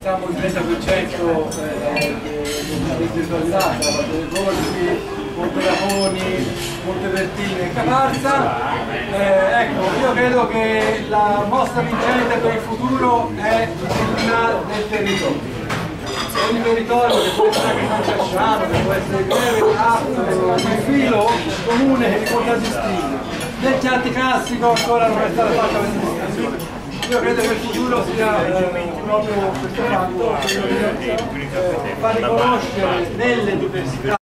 Siamo il 30% di virtualità, delle Golfi, Monteraponi, Montevertini e Caparza. Ecco, io credo che la mostra vincente per il futuro è l'identità del territorio. Ogni territorio, che può essere anche San Casciano, che può essere Greve, il filo comune che li contraddistingue. Nel Chianti classico ancora non è stata fatta questa distinzione. Io credo che il futuro sia proprio questo fatto, far riconoscere nelle diversità